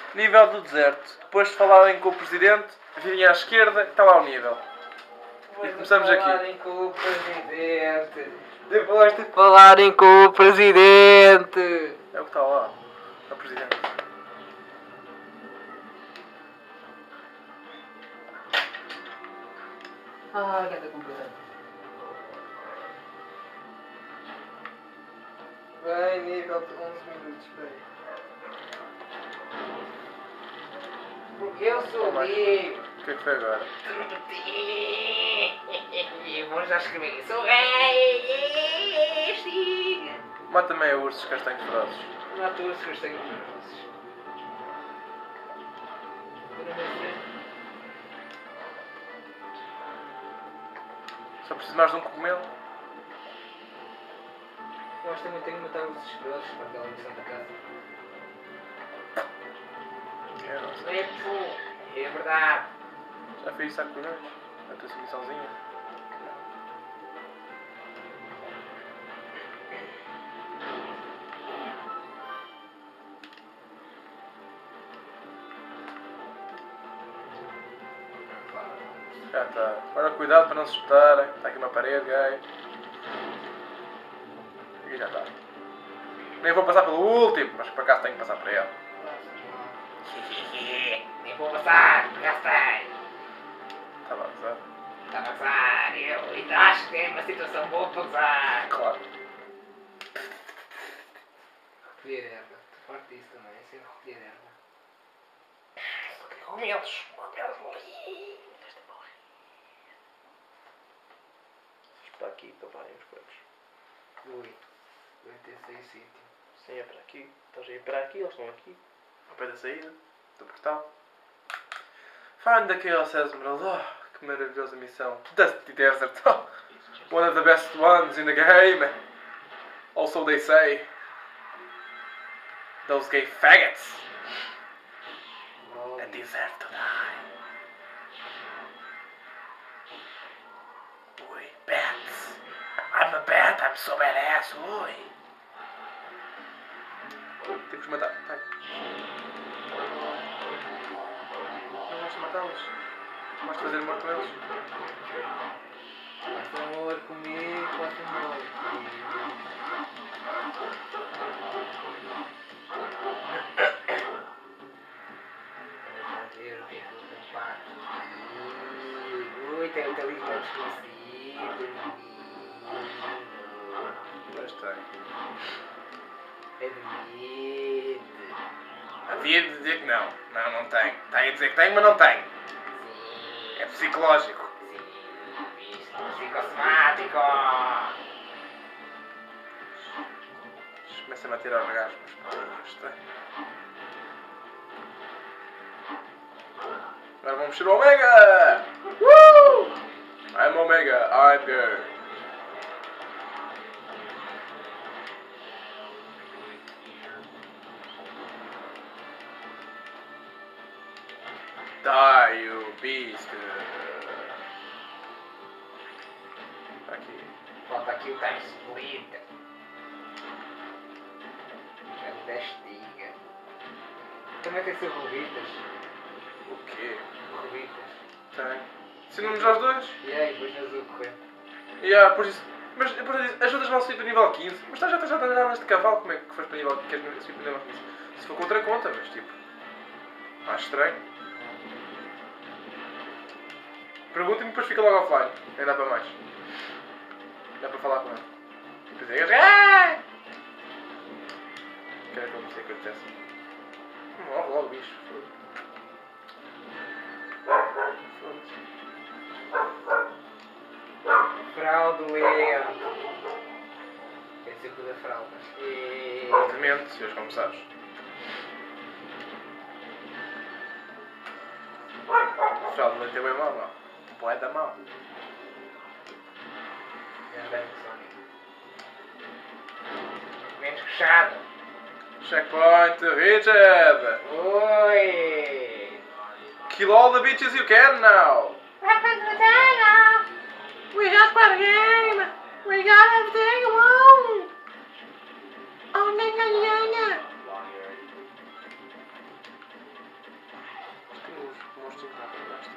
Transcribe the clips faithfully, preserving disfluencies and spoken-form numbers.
Nível do deserto. Depois de falarem com o presidente, virem à esquerda, está lá o nível. Depois E começamos de aqui. falarem com o presidente. Depois de falarem com o presidente. É o que está lá. É o presidente. Ai, gata complicado. Vai, nível de onze minutos, bem. Eu sou o Diego. O que é que foi agora? Vou já escrever. Sou rei. Siga. Mata-me aí ursos castanhos ferozes. Não todos que eu tenho nervosos. Só preciso mais de um cogumelo. Eu acho que também tenho que matar os escrotos para aquela missão da casa. É, não sei. É pô. É verdade. Já fiz isso há colhões. A tua missãozinha. Já está. Agora cuidado para não se espetarem. Está aqui uma parede, gajo. E já está. Nem vou passar pelo último, mas por acaso tenho que passar para ele. Nem vou passar, gastei. Estava a usar. Está a passar, eu ainda acho que é uma situação boa para usar. Claro. Recolher erva, estou farto disso também, é sempre recolher erva. Cogumelos. Cogumelos morri. Para aqui, para parem os coelhos. Ui, vai ter seis sítio. Sim, é para aqui. Estás a ir para aqui, eles estão aqui. Ao pé da saída do portal. Find the Chaos Emerald. Oh, que maravilhosa missão. Dusty Desert. Oh, one of the best ones in the game. Also they say. Those gay faggots. Oh, That deserve to die. Ui, bats. I'm a bat, I'm so badass. Ui. Temos que os matar. Vai. Não gosto de matá-los. Gosto de fazer amor com eles. faça amor comigo, faça amor comigo. Vamos ver o que é que eu tenho para aqui. Ui, tem o talismã desconhecido. Mas tem. Admite. Havia de dizer que não. Não, não tem. Está aí a dizer que tem, mas não tem. Sim. É psicológico. Sim. Isto é psicossomático. Começa-me a tirar orgasmos. Isto. Agora vamos mexer o Omega! Woo! I'm Omega, I'm good. Die, you beast. Aqui. Falta aqui o time split. É o testiga. Também tem ser rubitas. O quê? Rubitas. Tem. Ensinamos aos dois? E aí, depois nas o correr. E ah, por isso. Mas depois disso, ajudas-me a subir para nível quinze. Mas estás já, já, já, já neste cavalo, como é que foste para nível, queres subir para nível quinze? Se for contra conta, mas tipo. Acho estranho. Pergunta-me e depois fica logo offline. Nem dá para mais. Dá para falar com ele. E depois é gajo. Ah! Quero que eu comecei que eu dissesse. Morre logo o bicho. Foda-se. Fraudulento. Quer dizer que o da fraldas. E... Obviamente, se hoje como sabes. Fraudulento é bem mau, não? Boé da mau. Já bem, Sonic. Menos fechado. Checkpoint, Richard! Oi! Kill all the bitches you can now! Welcome to the jungle! We got part game! We got everything we want! Oh, nigga, nigga! monstros lá para baixo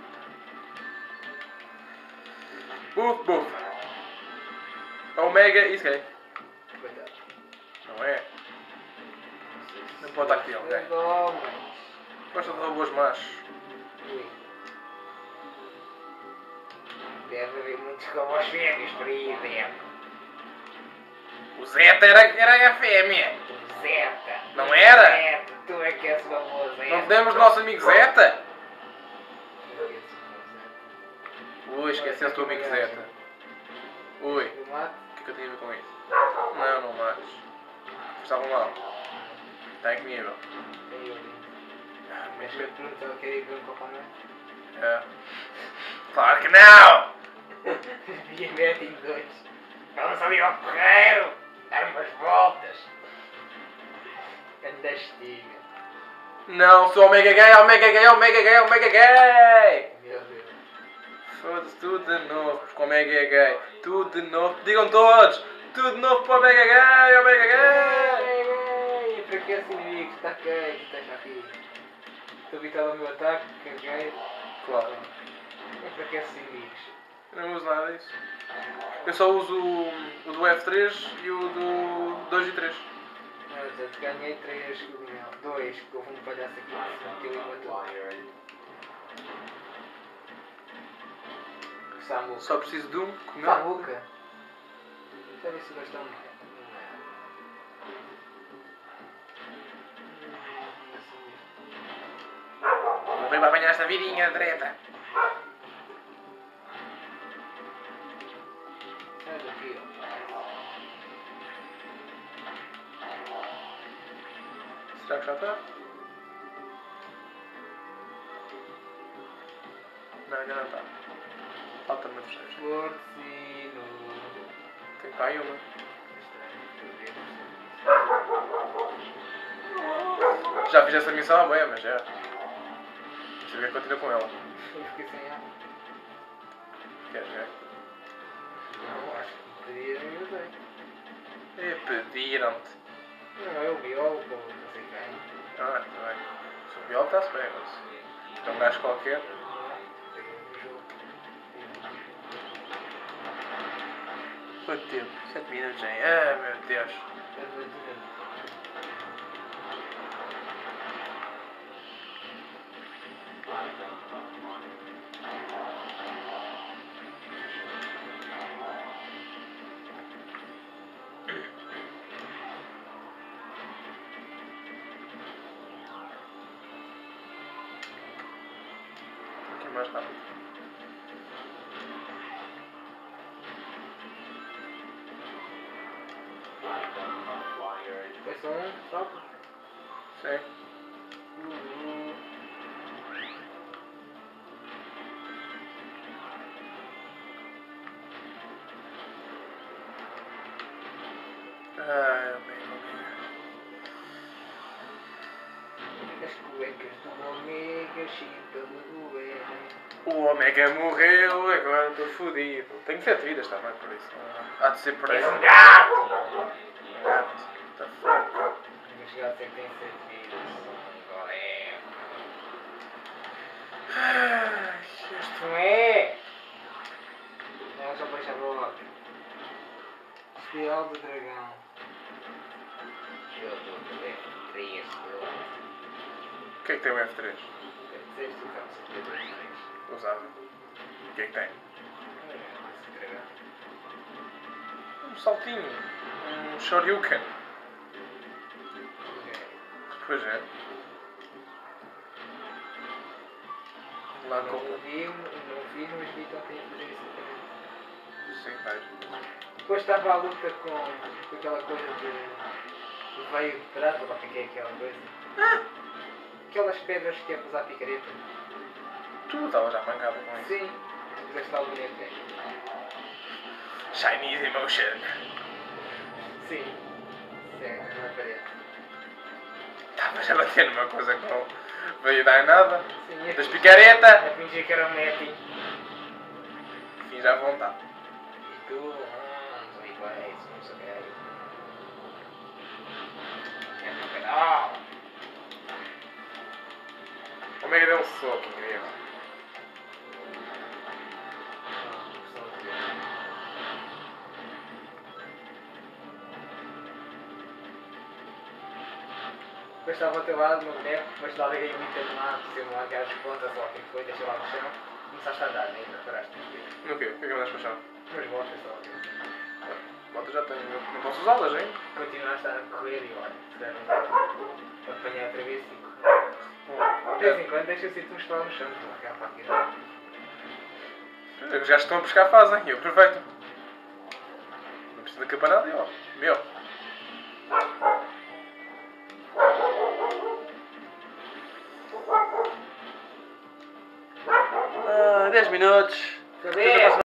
também. Buf, buf. Omega e Sky. Coitado. Não é? Não pode estar aqui alguém. Gosta de robôs machos. Ui. Deve haver muitos robôs fêmeas por aí dentro. O Zeta era, era a fêmea. O Zeta. Não era? Zeta. Tu é que és o robô Zeta. Não podemos do nosso amigo Zeta? Ui, esqueceste o teu amigo Zeta. Ui, o Eu mato? que é que eu tinha a ver com isso? Não, não mates. Estavam mal. Está em que nível? Aí eu vi. Ah, Mas muito eu pergunto, eu queria ver um pouco a noite. É. Claro que não! E mete em dois. Vamos ali ao correio, dar umas voltas. Anda estiga. Não, sou Omega Gay, Omega Gay, Omega Gay, Omega Gay! Meu Deus. Foda-se, tudo de novo, porque o Omega é gay. Tudo de novo, digam todos! Tudo de novo para o Omega Gay, Omega Gay! Ei, ei, para que esse inimigo? Está quente, esteja aqui. Estou habituado ao meu ataque, caguei. Claro. E para que esses inimigos? Eu não uso nada disso. Eu só uso o, o do F três e o do dois e três. Não, eu já ganhei três cogumelos. Dois, que houve um palhaço aqui que se meteu e matou. Samuca. Só preciso de um, comer. Samuca. Deixa eu ver se gostam de Morri para apanhar esta vidinha direta. Sai daqui, ó. Será que já está? Não, ainda não está. Falta-me três. Porcino. Tem para aí uma. Já fiz essa missão há bem, mas já. Deixa eu ver que continua com ela. Eu fiquei sem ar. Queres ver? Não, acho que pediram e eu dei. E pediram-te. Não, é o biólogo, não sei quem. Ah, está bem. Se o biólogo está-se bem, mas se é um gajo qualquer. Quanto tempo? sete minutos, hein? Ah, meu Deus. Aqui mais rápido. Foi só um salto. Sim. Ai, amigo, As cuecas do Omega chita me doer. o Omega morreu, agora estou fodido. Tenho sete vidas também, por isso. Há de ser por aí. És um gato! Um gato. What the fuck? Mas gato é que tem sete vidas. Agora é. Ai, este... Não é? Não, só para deixar logo. Espiral do dragão. Eu dou três. O que é que tem o F três? Disseste o carro setenta e três. Usava. O que é que tem? Um saltinho. Um shoryuken. Pois é. Lá Não com... vi, não vi, mas vi então tem que fazer isso também. Sim, vais. Depois estava a luta com, com aquela coisa de, de veio de prata, lá o que é aquela coisa. Ah! Aquelas pedras que é para usar picareta. Tu estavas já mancada com isso. Sim, fizeste lá o bonito, né? Chinese Emotion. Sim. Sim, na parede. Estavas a bater numa coisa que não veio dar em nada. Sim, Das picareta. a fingir que era um netting. Fins à vontade. E tu, ah, não sou iguais, não sei o que é. É no canal. O Mega deu um soco incrível. Depois estava ao teu lado no boneco, mas lá liguei muito de lá, se eu não largar as pontas ou o que foi, deixei lá no chão, começaste a andar, nem reparaste nisso. No quê? O que é que andas para o chão? Mas botas só. Botas já tenho, não posso usá-las, hein? Continuaste a correr e olha, se der um apanhar outra vez e correr. De vez em quando deixa-se ir-te mostrar no chão, para largar para aqui. Os gajos que estão a pescar fazem, eu aproveito. Não preciso de acabar nada, ó. Meu. Ah, dez minutos. Cadê?